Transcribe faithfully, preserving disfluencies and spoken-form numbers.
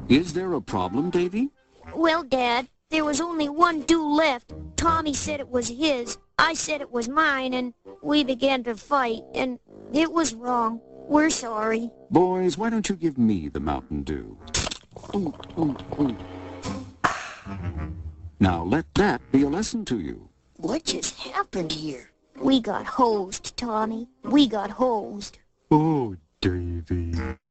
Is there a problem, Davy? Well, Dad, there was only one dew left. Tommy said it was his. I said it was mine, and we began to fight, and it was wrong. We're sorry. Boys, why don't you give me the Mountain Dew? Ooh, ooh, ooh. Now let that be a lesson to you. What just happened here? We got hosed, Tommy. We got hosed. Oh, Davy.